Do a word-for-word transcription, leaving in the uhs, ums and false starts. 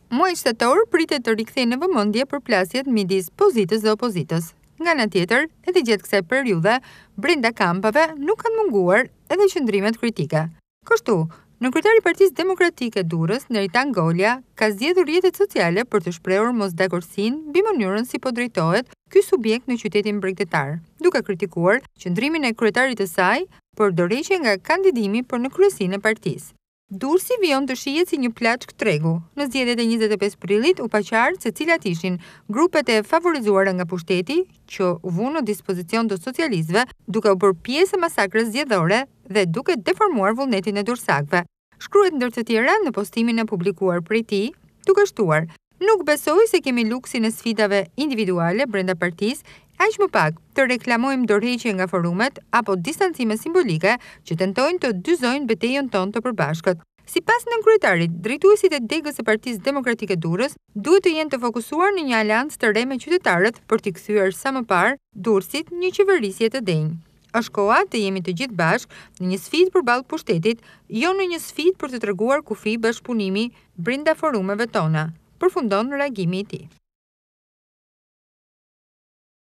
Muaji shtator pritet të rikthejë në vëmendje përplasjet midis pozitës dhe opozitës. Nga ana tjetër, edhe gjatë kësaj periudhe, brenda kampave nuk kanë munguar edhe qëndrimet kritike. Kështu, në kryetari i Partisë Demokratike Durrës, Neritan Golja, ka zgjedhur rrjetet sociale për të shprehur mosdakordsinë mbi mënyrën si po drejtohet ky subjekt në qytetin bregdetar, duke kritikuar qëndrimin e kryetarit të saj për dorëheqje nga kandidimi për në kryesinë e partisë. Durrësi vijon të shihet si një plaçk tregu. Në zgjedhjet e njëzet e pesë prillit u pa qartë se cilat ishin grupet e favorizuara nga pushteti që u vunë në dispozicion të socialistëve, duke u bërë pjesë e masakrës zgjedhore dhe duke deformuar vullnetin e dursakëve. Shkruhet ndër të tjera në postimin e publikuar prej tij, duke shtuar: "Nuk besoj se kemi luksin e sfidave individuale brenda partisë, aq më pak të reklamojmë dorëheqje nga forumet apo distancime simbolike që tentojnë të dyzojnë betejën tonë të përbashkët." Sipas nënkryetarit, drejtuesit e degës së Partisë Demokratike Durrës duhet të jenë të fokusuar në një aleancë të re me qytetarët për t'i kthyer sa më parë Durrësit një qeverisje të denjë. Është koha të jemi të gjithë bashkë në një sfidë përballë pushtetit, jo në një sfidë për të treguar kufi bashkëpunimi brenda forumeve tona, përfundon reagimi i tij.